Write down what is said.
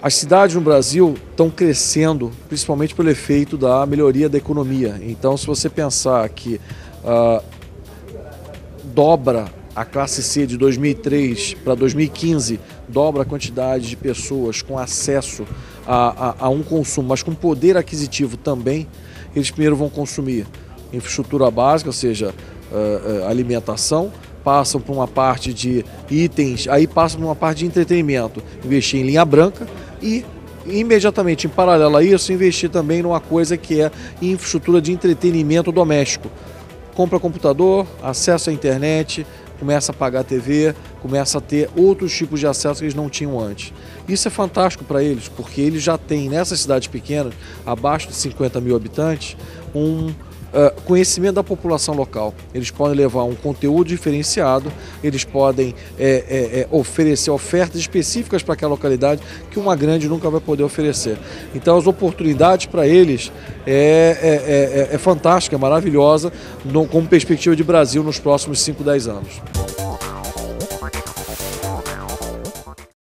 As cidades no Brasil estão crescendo, principalmente pelo efeito da melhoria da economia. Então, se você pensar que dobra a classe C de 2003 para 2015, dobra a quantidade de pessoas com acesso a um consumo, mas com poder aquisitivo também, eles primeiro vão consumir infraestrutura básica, ou seja, alimentação, passam por uma parte de itens, aí passam por uma parte de entretenimento, investir em linha branca e imediatamente, em paralelo a isso, investir também numa coisa que é infraestrutura de entretenimento doméstico. Compra computador, acesso à internet, começa a pagar TV, começa a ter outros tipos de acesso que eles não tinham antes. Isso é fantástico para eles, porque eles já têm, nessas cidades pequenas, abaixo de 50 mil habitantes, conhecimento da população local. Eles podem levar um conteúdo diferenciado, eles podem oferecer ofertas específicas para aquela localidade que uma grande nunca vai poder oferecer. Então as oportunidades para eles é fantástica, é maravilhosa como perspectiva de Brasil nos próximos 5, 10 anos.